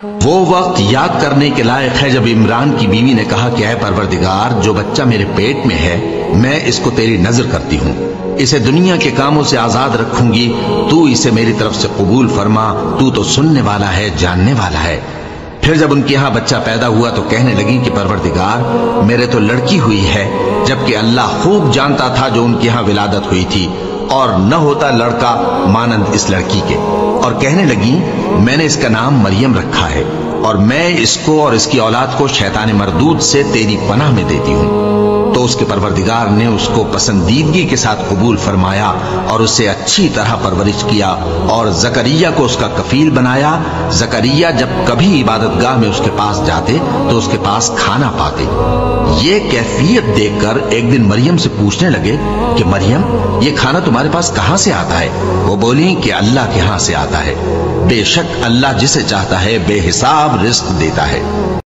وہ وقت یاد کرنے کے لائق ہے جب عمران کی بیوی نے کہا کہ اے پروردگار، جو بچہ میرے پیٹ میں ہے میں اس کو تیری نظر کرتی ہوں، اسے دنیا کے کاموں سے آزاد رکھوں گی، تو اسے میری طرف سے قبول فرما، تو سننے والا ہے، جاننے والا ہے۔ پھر جب ان کے ہاں بچہ پیدا ہوا تو کہنے لگی کہ پروردگار، میرے تو لڑکی ہوئی ہے، جبکہ اللہ خوب جانتا تھا جو ان کے ہاں ولادت ہوئی تھی، اور نہ ہوتا لڑکا مانند اس لڑکی کے۔ اور کہنے لگی میں نے اس کا نام مریم رکھا ہے، اور میں اس کو اور اس کی اولاد کو شیطان مردود سے تیری پناہ میں دیتی ہوں۔ تو اس کے پروردگار نے اس کو پسندیدگی کے ساتھ قبول فرمایا اور اسے اچھی طرح پرورش کیا، اور زکریا کو اس کا کفیل بنایا۔ زکریا جب کبھی عبادت گاہ میں اس کے پاس جاتے تو اس کے پاس کھانا پاتے۔ یہ کیفیت دیکھ کر ایک دن مریم سے پوچھنے لگے کہ مریم، یہ کھانا تمہارے پاس کہاں سے آتا ہے؟ وہ بولی کہ اللہ کے ہاں سے آتا ہے، بے شک اللہ جسے چاہتا ہے بے حساب رزق دیتا ہے۔